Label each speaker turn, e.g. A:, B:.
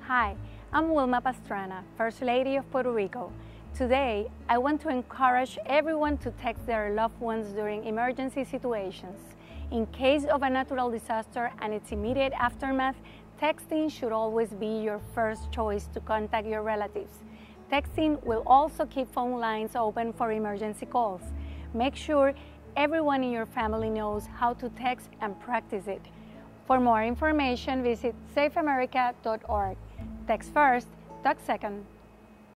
A: Hi, I'm Wilma Pastrana, First Lady of Puerto Rico. Today, I want to encourage everyone to text their loved ones during emergency situations. In case of a natural disaster and its immediate aftermath, texting should always be your first choice to contact your relatives. Texting will also keep phone lines open for emergency calls. Make sure everyone in your family knows how to text and practice it. For more information, visit safeamerica.org. Text first, talk second.